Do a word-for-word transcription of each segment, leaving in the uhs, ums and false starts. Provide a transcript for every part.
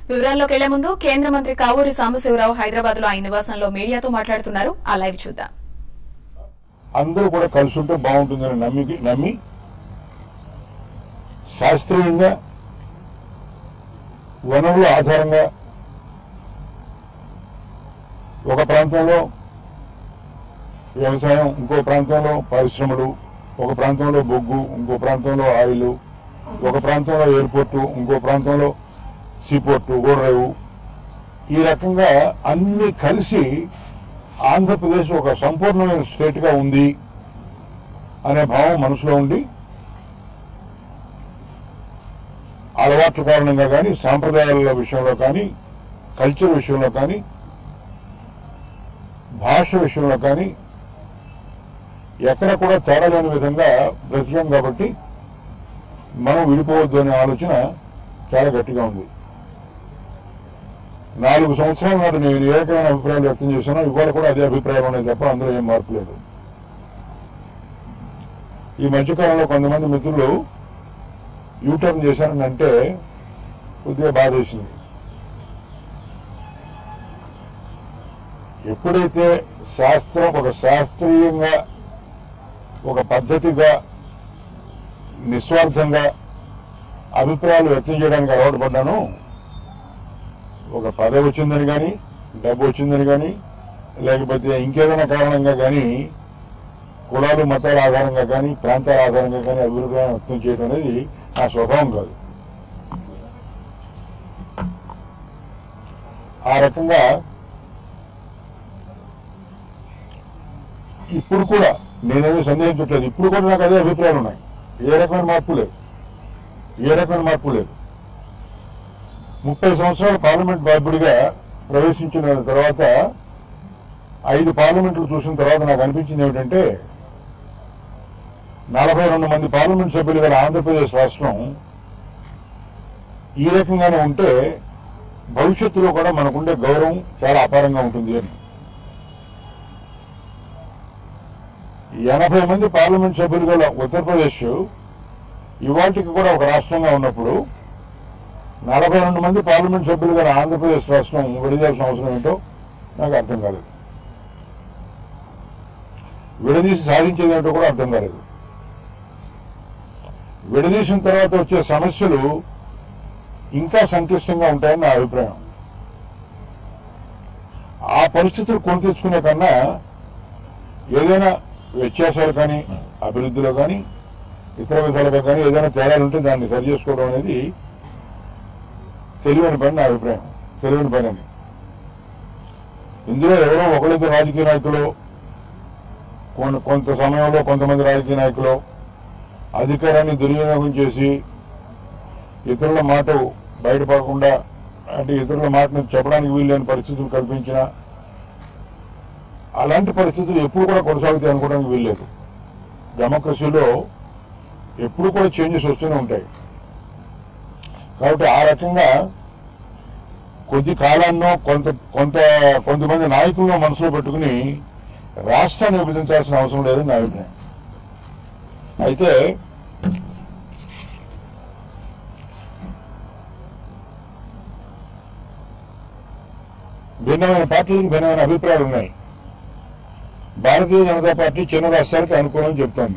వివరాల్లోకి వెళ్లే ముందు కేంద్ర మంత్రి కావూరి సాంబశివరావు హైదరాబాద్ లో ఆయన నివాసంలో మీడియాతో మాట్లాడుతున్నారు. ఆ లైవ్ చూద్దాం. అందరూ కూడా కలిసి ఉంటే బాగుంటుందని నమ్మి నమ్మి శాస్త్రీయంగా వనరుల ఆధారంగా ఒక ప్రాంతంలో వ్యవసాయం, ఇంకో ప్రాంతంలో పరిశ్రమలు, ఒక ప్రాంతంలో బొగ్గు, ఇంకో ప్రాంతంలో ఆయిల్, ఒక ప్రాంతంలో ఎయిర్పోర్టు, ఇంకో ప్రాంతంలో సీపోర్టు, ఓడరేవు, ఈ రకంగా అన్ని కలిసి ఆంధ్రప్రదేశ్ ఒక సంపూర్ణమైన స్టేట్ గా ఉంది అనే భావం మనసులో ఉండి అలవాట్ల కారణంగా కానీ, సాంప్రదాయాల విషయంలో కానీ, కల్చర్ విషయంలో కానీ, భాష విషయంలో కానీ ఎక్కడ కూడా తేడా లేని విధంగా బ్రతికాం కాబట్టి మనం విడిపోవద్దు అనే ఆలోచన చాలా గట్టిగా ఉంది. నాలుగు సంవత్సరాల నాడు నేను ఏ రకమైన అభిప్రాయాలు వ్యక్తం చేశానో ఇవాళ కూడా అదే అభిప్రాయం అనేది తప్ప అందులో ఏం మార్పు లేదు. ఈ మధ్యకాలంలో కొంతమంది మిత్రులు యూటర్న్ చేశారని అంటే కొద్దిగా బాధ వేసింది. ఎప్పుడైతే శాస్త్రం ఒక శాస్త్రీయంగా, ఒక పద్ధతిగా, నిస్వార్థంగా అభిప్రాయాలు వ్యక్తం చేయడానికి అలవాటు పడ్డాను, ఒక పదవి వచ్చిందని కానీ, డబ్బు వచ్చిందని కానీ, లేకపోతే ఇంకేదైనా కారణంగా కానీ, కులాలు మతాల ఆధారంగా కానీ, ప్రాంతాల ఆధారంగా కానీ అభిప్రాయం వ్యక్తం చేయడం అనేది నా స్వభావం కాదు. ఆ రకంగా ఇప్పుడు కూడా నేనేమీ సందేహించట్లేదు. ఇప్పుడు కూడా నాకు అదే అభిప్రాయాలు ఉన్నాయి. ఏ రకమైన మార్పు లేదు, ఏ రకమైన మార్పు లేదు. ముప్పై సంవత్సరాల పార్లమెంట్ బాధ్యుడిగా ప్రవేశించిన తర్వాత ఐదు పార్లమెంట్లు చూసిన తర్వాత నాకు అనిపించింది ఏమిటంటే, నలభై రెండు మంది పార్లమెంట్ సభ్యులు గల ఆంధ్రప్రదేశ్ రాష్ట్రం ఈ రకంగానే ఉంటే భవిష్యత్తులో కూడా మనకుండే గౌరవం చాలా అపారంగా ఉంటుంది అని. ఎనభై మంది పార్లమెంట్ సభ్యులు గల ఉత్తరప్రదేశ్ ఇవాటికి కూడా ఒక రాష్ట్రంగా ఉన్నప్పుడు నలభై రెండు మంది పార్లమెంట్ సభ్యులు గల ఆంధ్రప్రదేశ్ రాష్ట్రం విడదీయాల్సిన అవసరం ఏంటో నాకు అర్థం కాలేదు. విడదీసి సాధించేది ఏంటో కూడా అర్థం కాలేదు. విడదీసిన తర్వాత వచ్చే సమస్యలు ఇంకా సంక్లిష్టంగా ఉంటాయని నా అభిప్రాయం. ఆ పరిస్థితులు కొని తెచ్చుకునే కన్నా ఏదైనా వ్యత్యాసాలు కానీ, అభివృద్ధిలో కానీ, ఇతర విధాలుగా కానీ ఏదైనా తేడాలు ఉంటే దాన్ని సరి చేసుకోవడం అనేది తెలివైన పని నా అభిప్రాయం. తెలివైన పని అని ఇందులో ఎవరో ఒకళ్ళిద్దరు రాజకీయ నాయకులు, కొంత సమయంలో కొంతమంది రాజకీయ నాయకులు అధికారాన్ని దుర్వినియోగం చేసి ఇతరుల మాట బయటపడకుండా, అంటే ఇతరుల మాటను చెప్పడానికి వీల్లేని పరిస్థితులు కల్పించిన అలాంటి పరిస్థితులు ఎప్పుడు కూడా కొనసాగుతాయి అనుకోవడానికి వీల్లేదు. డెమోక్రసీలో ఎప్పుడు కూడా చేంజెస్ వస్తూనే ఉంటాయి. కాబట్టి ఆ రకంగా కొద్ది కాలాన్నో కొంత కొంత కొంతమంది నాయకులను మనసులో పెట్టుకుని రాష్ట్రాన్ని విభజించాల్సిన అవసరం లేదని నా అభిప్రాయం. అయితే భిన్నమైన పార్టీలకు భిన్నమైన అభిప్రాయాలు ఉన్నాయి. భారతీయ జనతా పార్టీ చిన్న రాష్ట్రాలకు అనుకూలం చెప్తాను.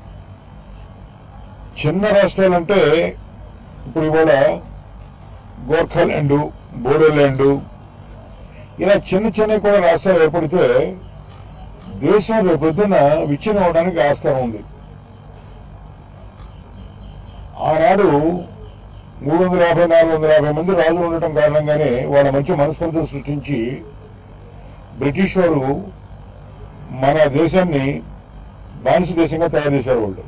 చిన్న రాష్ట్రాలంటే ఇప్పుడు ఇవాళ గోర్ఖాల్యాండ్, బోడోల్యాండ్, ఇలా చిన్న చిన్న కూడా రాష్ట్రాలు ఏర్పడితే దేశం రేపు పొద్దున్న విచ్ఛిన్నం అవడానికి ఆస్కారం ఉంది. ఆనాడు మూడు వందల యాభై నాలుగు వందల యాభై మంది రాజులు ఉండటం కారణంగానే వాళ్ళ మధ్య మనస్పర్ధలు సృష్టించి బ్రిటిష్ వారు మన దేశాన్ని బానిస దేశంగా తయారు చేశారు. వాళ్ళు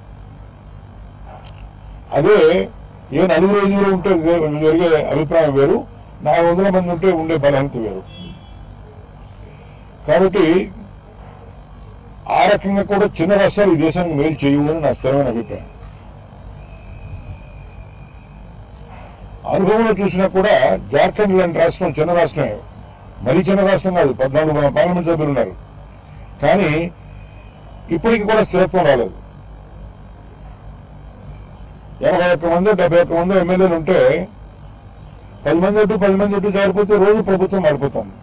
అదే ఏ నలుగురు ఐదుగురు ఉంటే జరిగే అభిప్రాయం వేరు, నాలుగు వందల మంది ఉంటే ఉండే బలహీనత వేరు. కాబట్టి ఆ రకంగా కూడా చిన్న రాష్ట్రాలు ఈ దేశానికి మేలు చేయవు అని నా స్థిరమైన అభిప్రాయం. అనుభవంలో చూసినా కూడా జార్ఖండ్ లాంటి రాష్ట్రం చిన్న రాష్ట్రమే, మరీ చిన్న రాష్ట్రం కాదు. పద్నాలుగు పార్లమెంట్ సభ్యులు ఉన్నారు, కానీ ఇప్పటికి కూడా స్థిరత్వం రాలేదు. ఎనభై ఒక్క మంది డెబ్బై ఒక్క మంది ఎమ్మెల్యేలు ఉంటే పది మంది అటు పది మంది అటు జారిపోతే రోజు ప్రభుత్వం మారిపోతుంది.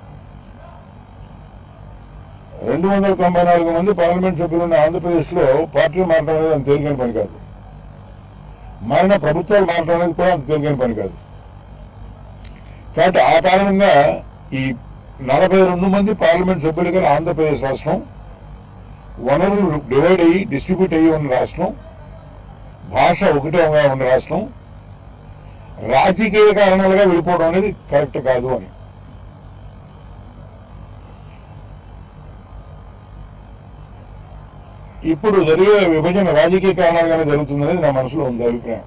రెండు వందల తొంభై నాలుగు మంది పార్లమెంట్ సభ్యులు ఉన్న ఆంధ్రప్రదేశ్లో పార్టీలు మారడం అనేది అంత తేలికైన పని కాదు. మారిన ప్రభుత్వాలు మారడం అనేది కూడా అంత తేలికైన పని కాదు. కాబట్టి ఆ కారణంగా ఈ నలభై రెండు మంది పార్లమెంట్ సభ్యులు గల ఆంధ్రప్రదేశ్ రాష్ట్రం వనరులు డివైడ్ అయ్యి డిస్ట్రిబ్యూట్ అయ్యి ఉన్న రాష్ట్రం, భాష ఒకటే ఉన్న రాష్ట్రం రాజకీయ కారణాలుగా వెళ్ళిపోవడం అనేది కరెక్ట్ కాదు అని. ఇప్పుడు జరిగే విభజన రాజకీయ కారణాలుగానే జరుగుతుందనేది నా మనసులో ఉంది అభిప్రాయం.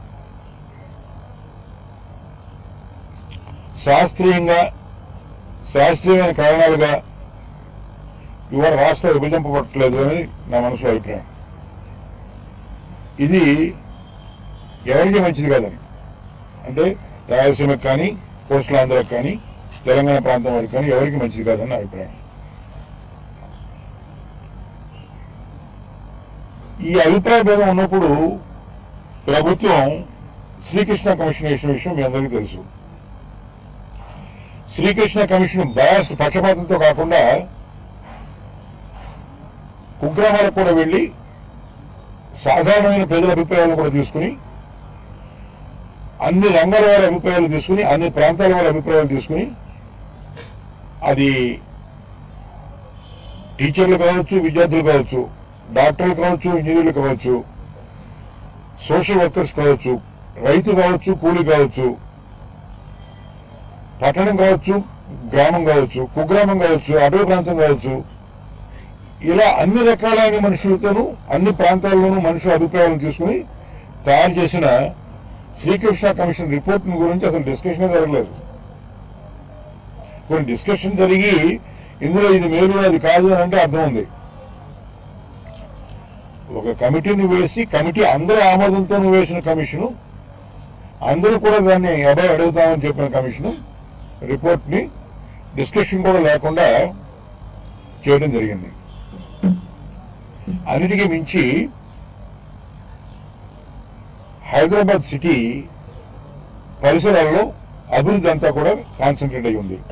శాస్త్రీయంగా శాస్త్రీయమైన కారణాలుగా ఇవాళ రాష్ట్రం విభజింపబట్టలేదు అనేది నా మనసులో అభిప్రాయం. ఇది ఎవరికి మంచిది కాదని, అంటే రాయలసీమకు కానీ కోస్టల్ ఆంధ్రకు కానీ తెలంగాణ ప్రాంతం వారికి కానీ ఎవరికి మంచిది కాదని నా అభిప్రాయం. ఈ అభిప్రాయ భేదం ఉన్నప్పుడు ప్రభుత్వం శ్రీకృష్ణ కమిషన్ వేసిన విషయం మీ అందరికీ తెలుసు. శ్రీకృష్ణ కమిషన్ బయాస్ పక్షపాతంతో కాకుండా కుగ్రామాలకు కూడా వెళ్లి సాధారణమైన ప్రజల అభిప్రాయాలను కూడా తీసుకుని, అన్ని రంగాల వారి అభిప్రాయాలు తీసుకుని, అన్ని ప్రాంతాల వారి అభిప్రాయాలు తీసుకుని, అది టీచర్లు కావచ్చు, విద్యార్థులు కావచ్చు, డాక్టర్లు కావచ్చు, ఇంజనీర్లు కావచ్చు, సోషల్ వర్కర్స్ కావచ్చు, రైతు కావచ్చు, కూలి కావచ్చు, పట్టణం కావచ్చు, గ్రామం కావచ్చు, కుగ్రామం కావచ్చు, అటవీ ప్రాంతం కావచ్చు, ఇలా అన్ని రకాలైన మనుషులతోనూ అన్ని ప్రాంతాల్లోనూ మనుషుల అభిప్రాయాలను తీసుకుని తయారు చేసిన శ్రీకృష్ణ కమిషన్ రిపోర్ట్ గురించి అసలు డిస్కషన్ జరగలేదు. కొన్ని డిస్కషన్ జరిగి ఇందులో ఇది మేలు అది కాదు అని అంటే అర్థం ఉంది. ఒక కమిటీని వేసి, కమిటీ అందరి ఆమోదంతో వేసిన కమిషను, అందరూ కూడా దాన్ని అబ్బాయి అడుగుతామని చెప్పిన కమిషను రిపోర్ట్ ని డిస్కషన్ కూడా లేకుండా చేయడం జరిగింది. అన్నిటికీ మించి హైదరాబాద్ సిటీ పరిసరాల్లో అభివృద్ధి అంతా కూడా కాన్సన్ట్రేట్ అయి ఉంది.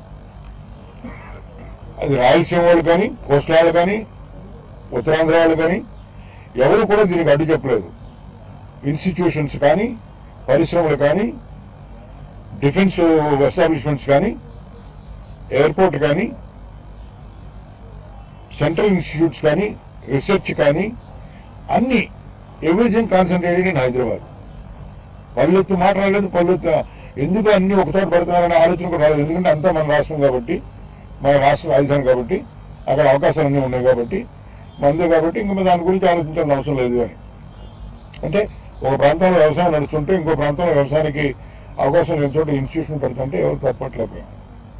అది రాయలసీమ వాళ్ళు కానీ, కోస్టల్ వాళ్ళు కానీ, ఉత్తరాంధ్ర వాళ్ళు కానీ ఎవరు కూడా దీనికి అడ్డు చెప్పలేదు. ఇన్స్టిట్యూషన్స్ కానీ, పరిశ్రమలు కానీ, డిఫెన్స్ ఎస్టాబ్లిష్మెంట్స్ కానీ, ఎయిర్పోర్ట్ కానీ, సెంట్రల్ ఇన్స్టిట్యూట్స్ కానీ, రీసెర్చ్ కానీ, అన్ని ఎవ్రీథింగ్ కాన్సన్ట్రేటెడ్ ఇన్ హైదరాబాద్. పల్లెత్తు మాట రాలేదు. పల్లెత్తు ఎందుకు అన్ని ఒకచోట పడుతున్నారనే ఆలోచన కూడా రాలేదు. ఎందుకంటే అంతా మన రాష్ట్రం కాబట్టి, మన రాష్ట్ర రాజధాని కాబట్టి, అక్కడ అవకాశాలు అన్నీ ఉన్నాయి కాబట్టి, మందే కాబట్టి ఇంకా దాని గురించి ఆలోచించాల్సిన అవసరం లేదు అని. అంటే ఒక ప్రాంతంలో వ్యవసాయం నడుస్తుంటే ఇంకో ప్రాంతంలో వ్యవసాయానికి అవకాశం లేని చోట ఇన్స్టిట్యూషన్ పెడుతుంటే ఎవరు తప్పట్లేకపోయాం.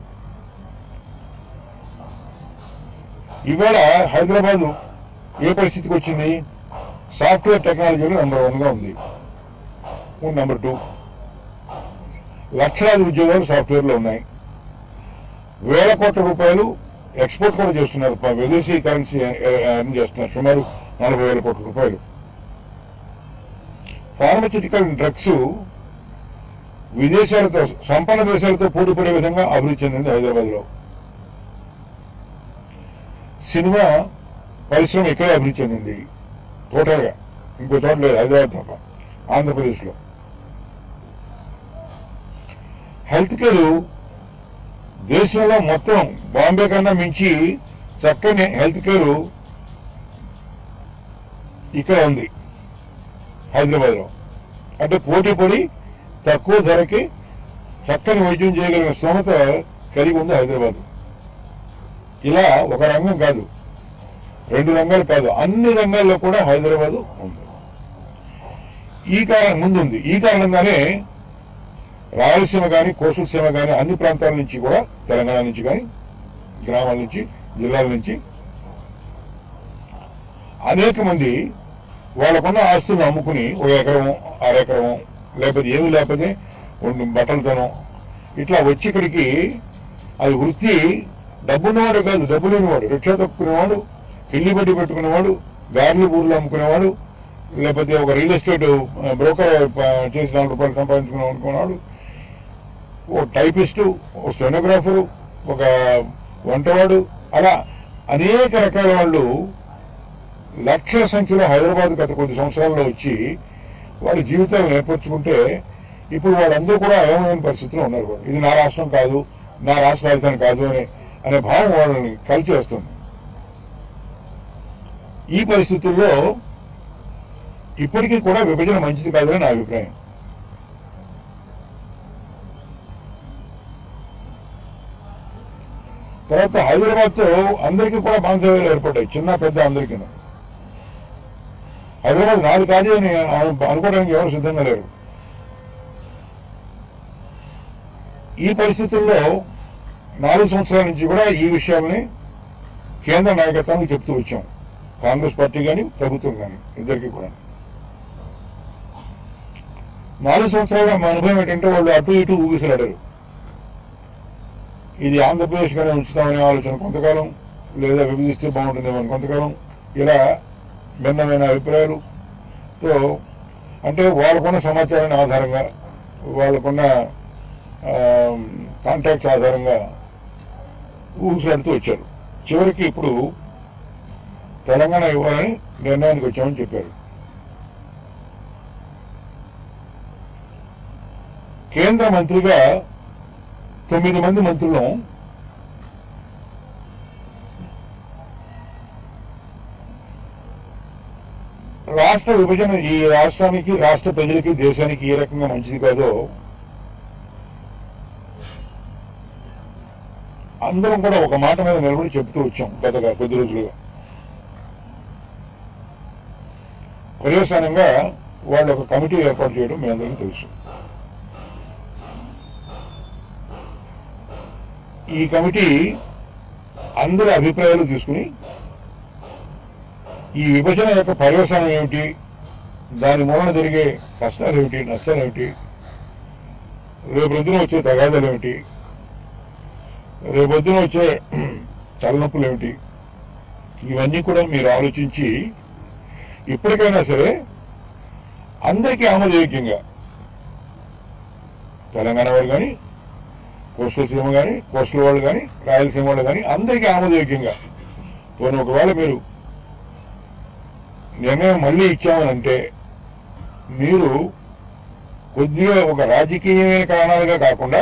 ఇవాళ హైదరాబాద్ ఏ పరిస్థితికి వచ్చింది? సాఫ్ట్వేర్ టెక్నాలజీలో నెంబర్ వన్ గా ఉంది. నెంబర్ టూ, లక్షలాది ఉద్యోగాలు సాఫ్ట్వేర్ లో ఉన్నాయి. వేల కోట్ల రూపాయలు ఎక్స్పోర్ట్ కూడా చేస్తున్నారు. విదేశీ కరెన్సీ ఎర్న్ చేస్తున్నారు, సుమారు నలభై వేల కోట్ల రూపాయలు. ఫార్మస్యూటికల్ డ్రగ్స్ విదేశాలతో, సంపన్న దేశాలతో పోటీ పడే విధంగా అభివృద్ధి చెందింది హైదరాబాద్ లో. సినిమా పరిశ్రమ ఇక్కడే అభివృద్ధి చెందింది టోటల్ గా, ఇంకో చోట లేదు హైదరాబాద్ తప్ప ఆంధ్రప్రదేశ్ లో. హెల్త్ కేర్ దేశంలో మొత్తం బాంబే కన్నా మించి చక్కని హెల్త్ కేర్ ఇక్కడ ఉంది హైదరాబాద్ లో. అంటే పోటీ పడి తక్కువ ధరకి చక్కని వైద్యం చేయగలిగిన స్తోమత కలిగి ఉంది హైదరాబాద్. ఇలా ఒక రంగం కాదు, రెండు రంగాలు కాదు, అన్ని రంగాల్లో కూడా హైదరాబాద్ ఉంది. ఈ కారణం ముందు ఉంది. ఈ కారణంగానే రాయలసీమ కానీ, కోస్టల్ సీమ కానీ, అన్ని ప్రాంతాల నుంచి కూడా, తెలంగాణ నుంచి కానీ, గ్రామాల నుంచి, జిల్లాల నుంచి అనేక మంది వాళ్ళకున్న ఆస్తులను అమ్ముకుని ఒక ఎకరం, అరెకరం, లేకపోతే ఏమీ లేకపోతే బట్టలతోనో ఇట్లా వచ్చి ఇక్కడికి, అది వృత్తి డబ్బున్నవాడు కాదు, డబ్బు లేనివాడు, రిక్షా తప్పుకునేవాడు, కిల్లి బడ్డీ పెట్టుకునేవాడు, గార్లు బూర్లు అమ్ముకునేవాడు, లేకపోతే ఒక రియల్ ఎస్టేట్ బ్రోకర్ చేసి నాలుగు రూపాయలు సంపాదించుకున్నాం అనుకున్నాడు, ఓ టైపిస్టు, ఓ స్టెనోగ్రాఫరు, ఒక వంటవాడు, అలా అనేక రకాల వాళ్ళు లక్షల సంఖ్యలో హైదరాబాద్ గత కొద్ది సంవత్సరాల్లో వచ్చి వాళ్ళ జీవితాలు నేర్పరుచుకుంటే ఇప్పుడు వాళ్ళందరూ కూడా అయోమయమైన పరిస్థితిలో ఉన్నారు. ఇది నా రాష్ట్రం కాదు, నా రాష్ట్ర రాజధాని కాదు అనే అనే భావం వాళ్ళని కలిసి వస్తుంది. ఈ పరిస్థితుల్లో ఇప్పటికీ కూడా విభజన మంచిది కాదని నా అభిప్రాయం. తర్వాత హైదరాబాద్ తో అందరికీ కూడా బాంధవ్యాలు ఏర్పడ్డాయి, చిన్న పెద్ద అందరికీ. హైదరాబాద్ నాది కాదు అని అనుకోవడానికి ఎవరు సిద్ధంగా లేరు. ఈ పరిస్థితుల్లో నాలుగు సంవత్సరాల నుంచి కూడా ఈ విషయాల్ని కేంద్ర నాయకత్వానికి చెప్తూ వచ్చాం, కాంగ్రెస్ పార్టీ కానీ ప్రభుత్వం కానీ ఇద్దరికి కూడా. నాలుగు సంవత్సరాల మా అనుభవం ఏంటంటే వాళ్ళు అటు ఇటు ఊగిసలాడారు. ఇది ఆంధ్రప్రదేశ్ గానే ఉంచుతామనే ఆలోచన కొంతకాలం, లేదా విభజిస్తే బాగుంటుందేమో అని కొంతకాలం, ఇలా భిన్నమైన అభిప్రాయాలతో, అంటే వాళ్ళకున్న సమాచారాన్ని ఆధారంగా, వాళ్ళకున్న కాంటాక్ట్స్ ఆధారంగా ఊగిసలాడుతూ వచ్చారు. చివరికి ఇప్పుడు తెలంగాణ ఇవ్వాలని నిర్ణయానికి వచ్చామని చెప్పారు. కేంద్ర మంత్రిగా తొమ్మిది మంది మంత్రులు రాష్ట్ర విభజన ఈ రాష్ట్రానికి, రాష్ట్ర ప్రజలకి, దేశానికి ఏ రకంగా మంచిది కాదో అందరం కూడా ఒక మాట మీద నిలబడి చెప్తూ వచ్చాం గత కొద్ది రోజులుగా. పర్యవసానంగా వాళ్ళు ఒక కమిటీ ఏర్పాటు చేయడం మీ అందరికీ తెలుసు. ఈ కమిటీ అందరి అభిప్రాయాలు తీసుకుని ఈ విభజన యొక్క పర్యవసానం ఏమిటి, దాని మూలన జరిగే కష్టాలు ఏమిటి, నష్టాలు ఏమిటి, రేపొద్దున వచ్చే తగాదాలు ఏమిటి, రేపొద్దున వచ్చే తలనొప్పులు ఏమిటి, ఇవన్నీ కూడా మీరు ఆలోచించి ఇప్పటికైనా సరే అందరికీ ఆమోదయోగ్యంగా, తెలంగాణ వాళ్ళు కానీ, కోస్టల్ సీమ కానీ, కోస్టల్ వాళ్ళు కానీ, రాయలసీమ వాళ్ళు కానీ అందరికీ ఆమోదయోగ్యంగా, పోనీ ఒకవేళ మీరు నిర్ణయం మళ్ళీ ఇచ్చామనంటే మీరు కొద్దిగా ఒక రాజకీయమైన కారణాలుగా కాకుండా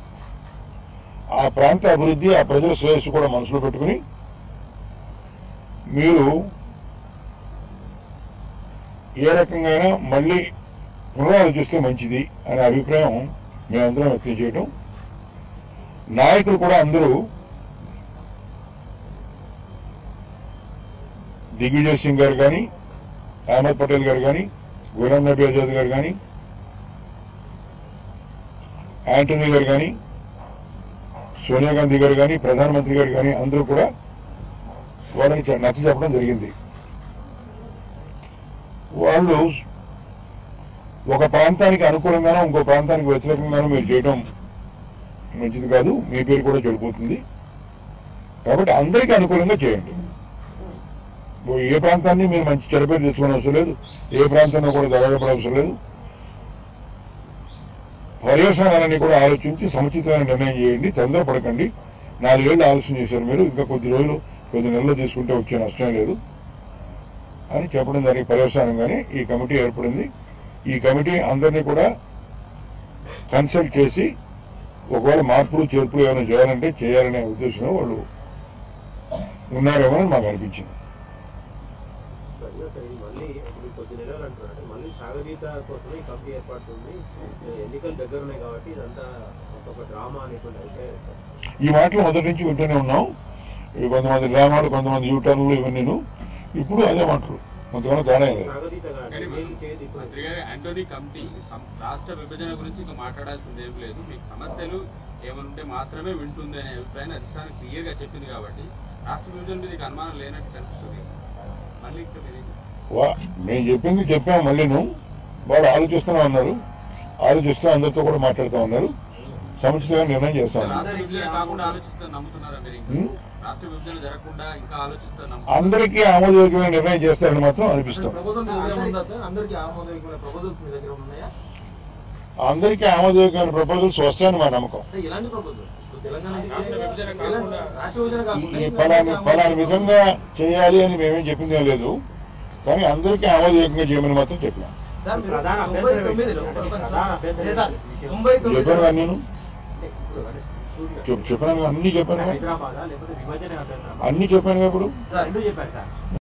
ఆ ప్రాంత అభివృద్ధి, ఆ ప్రజల శ్రేయస్సు కూడా మనసులో పెట్టుకుని మీరు ఏ రకంగా మళ్ళీ పునరాలోచిస్తే మంచిది అనే అభిప్రాయం మేమందరం వ్యక్తం చేయటం. నాయకులు కూడా అందరూ దిగ్విజయ్ సింగ్ గారు కానీ, అహ్మద్ పటేల్ గారు కానీ, గులాం నబీ ఆజాద్ గారు కానీ, యాంటనీ గారు కానీ, సోనియా గాంధీ గారు కానీ, ప్రధానమంత్రి గారు కానీ అందరూ కూడా వాళ్ళకి నచ్చ చెప్పడం జరిగింది. వాళ్ళు ఒక ప్రాంతానికి అనుకూలంగానో ఇంకో ప్రాంతానికి వ్యతిరేకంగానో మీరు చేయడం మంచిది కాదు, మీ పేరు కూడా చెడిపోతుంది. కాబట్టి అందరికీ అనుకూలంగా చేయండి. ఏ ప్రాంతాన్ని మీరు మంచి చెడపేరు తెచ్చుకోవడం అవసరం లేదు, ఏ ప్రాంతంలో కూడా దగాపడ అవసరం లేదు. పర్యవసానాలన్నీ కూడా ఆలోచించి సముచితమైన నిర్ణయం చేయండి, తొందరపడకండి. నాలుగేళ్లు ఆలోచన చేశారు మీరు, ఇంకా కొద్ది రోజులు కొద్ది నెలలు తీసుకుంటే వచ్చే నష్టం లేదు అని చెప్పడం జరిగి పర్యవసానంగానే ఈ కమిటీ ఏర్పడింది. ఈ కమిటీ అందరినీ కూడా కన్సల్ట్ చేసి ఒకవేళ మార్పులు చేర్పులు ఏమైనా చేయాలంటే చేయాలనే ఉద్దేశంలో వాళ్ళు ఉన్నారేమో అని మాకు అనిపించింది. ఈ మాటలు మొదటి నుంచి వింటూనే ఉన్నాం. కొంతమంది డ్రామాలు, కొంతమంది యూటర్న్లు, ఇవన్నీ ఇప్పుడు అదే మాటలు, కొంతమంది తేడా లేదు. యాంటోనీ కమిటీ రాష్ట్ర విభజన గురించి ఇంకా మాట్లాడాల్సింది ఏం లేదు, మీకు సమస్యలు ఏమంటే మాత్రమే వింటుంది అనే అభిప్రాయాన్ని అధిష్టానం క్లియర్ గా చెప్పింది కాబట్టి రాష్ట్ర విభజన మీద అనుమానం లేనట్టు కనిపిస్తుంది. మళ్ళీ నేను చెప్పింది చెప్పాము, మళ్ళీ నువ్వు వాళ్ళు ఆలోచిస్తూనే ఉన్నారు, ఆలోచిస్తూ అందరితో కూడా మాట్లాడుతూ ఉన్నారు, సముచితంగా నిర్ణయం చేస్తా ఉన్నారు. అందరికీ ఆమోదయోగ్యమైన నిర్ణయం చేస్తారని మాత్రం అనిపిస్తాం. అందరికీ ఆమోదయోగ్యమైన ప్రపోజల్స్ వస్తాయని మా నమ్మకం. ఈ ఫలాని ఫలాని విధంగా చేయాలి అని మేమేం చెప్పిందేం లేదు, కానీ అందరికీ ఆమోదయోగ్యంగా చేయమని మాత్రం చెప్పినాం. చెప్పాను నేను చెప్పాను అన్ని చెప్పాను అన్ని చెప్పాను ఇప్పుడు